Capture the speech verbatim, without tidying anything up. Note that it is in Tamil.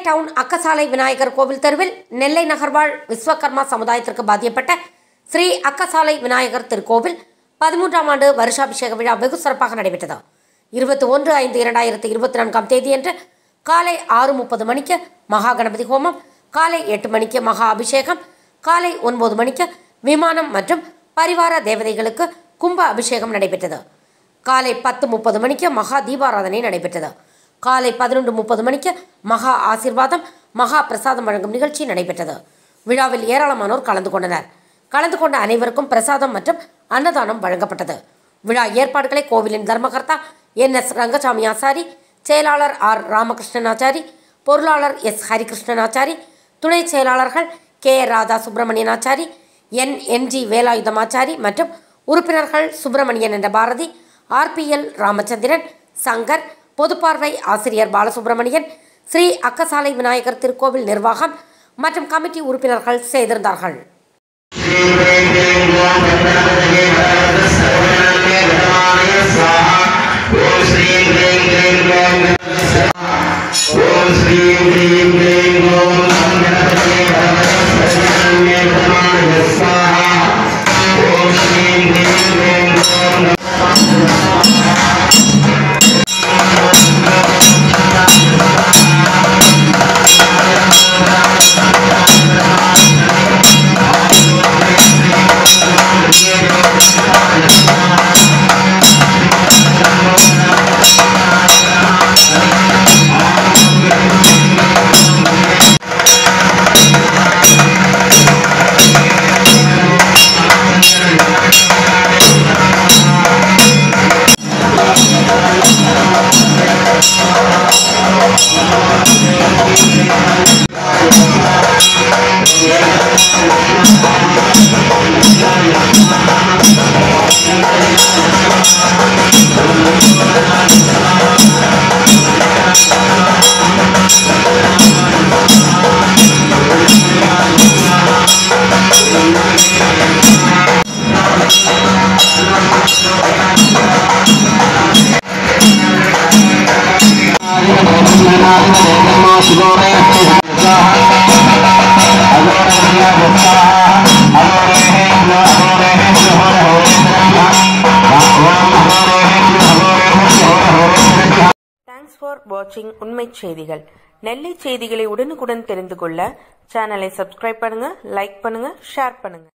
டவுன் அக்கசாலை விநாயகர் கோவில் தெருவில் நெல்லை நகர்வாழ் விஸ்வகர்மா சமுதாயத்திற்கு பாதிக்கப்பட்ட ஸ்ரீ அக்கசாலை விநாயகர் திருக்கோவில் பதிமூன்றாம் ஆண்டு வருஷாபிஷேக விழா வெகு சிறப்பாக நடைபெற்றது. இருபத்தி ஒன்று ஐந்து இரண்டாயிரத்தி இருபத்தி நான்காம் தேதியன்று காலை ஆறு முப்பது மணிக்கு மகா கணபதி ஹோமம், காலை எட்டு மணிக்கு மகா அபிஷேகம், காலை ஒன்பது மணிக்கு விமானம் மற்றும் பரிவார தேவதைகளுக்கு கும்ப அபிஷேகம் நடைபெற்றது. காலை பத்து முப்பது மணிக்கு மகா தீபாராதனை நடைபெற்றது. காலை பதினொன்று முப்பது மணிக்கு மகா ஆசீர்வாதம், மகா பிரசாதம் வழங்கும் நிகழ்ச்சி நடைபெற்றது. விழாவில் ஏராளமானோர் கலந்து கொண்டனர். கலந்து கொண்ட அனைவருக்கும் பிரசாதம் மற்றும் அன்னதானம் வழங்கப்பட்டது. விழா ஏற்பாடுகளை கோவிலின் தர்மகர்த்தா என் எஸ் ரங்கசாமி ஆச்சாரி, செயலாளர் ஆர் ராமகிருஷ்ணன் ஆச்சாரி, பொருளாளர் எஸ் ஹரிகிருஷ்ணன் ஆச்சாரி, துணை செயலாளர்கள் K Radha Subramanian Achari, N N G Velayudham Achari மற்றும் உறுப்பினர்கள் சுப்பிரமணியன் என்ற Bharathi, R P L Ramachandran, Sankar, பொதுப்பார்வை ஆசிரியர் பாலசுப்பிரமணியன், ஸ்ரீ அக்கசாலை விநாயகர் திருக்கோவில் நிர்வாகம் மற்றும் கமிட்டி உறுப்பினர்கள் செய்திருந்தார்கள். தேங்க்ஸ் ஃபார் வாட்சிங் உண்மை செய்திகள். நெல்லை செய்திகளை உடனுக்குடன் தெரிந்து கொள்ள சேனலை சப்ஸ்கிரைப் பண்ணுங்க, லைக் பண்ணுங்க, ஷேர் பண்ணுங்க.